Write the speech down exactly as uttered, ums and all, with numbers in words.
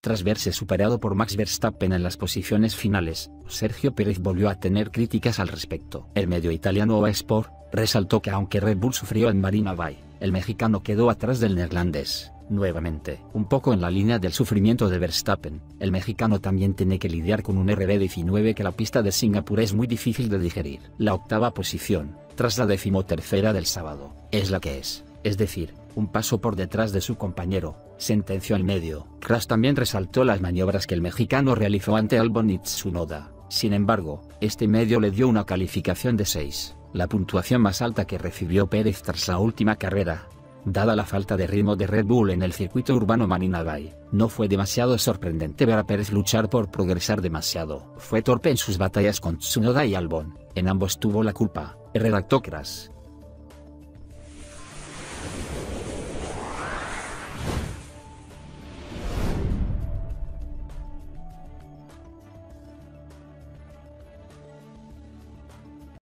Tras verse superado por Max Verstappen en las posiciones finales, Sergio Pérez volvió a tener críticas al respecto. El medio italiano O A Sport resaltó que aunque Red Bull sufrió en Marina Bay, el mexicano quedó atrás del neerlandés. Nuevamente, un poco en la línea del sufrimiento de Verstappen, el mexicano también tiene que lidiar con un R B diecinueve que la pista de Singapur es muy difícil de digerir. La octava posición, tras la decimotercera del sábado, es la que es, es decir, un paso por detrás de su compañero, sentenció el medio. Crash también resaltó las maniobras que el mexicano realizó ante Albon y Tsunoda. Sin embargo, este medio le dio una calificación de seis, la puntuación más alta que recibió Pérez tras la última carrera. Dada la falta de ritmo de Red Bull en el circuito urbano Marina Bay, no fue demasiado sorprendente ver a Pérez luchar por progresar demasiado. Fue torpe en sus batallas con Tsunoda y Albon, en ambos tuvo la culpa, redactó Crash.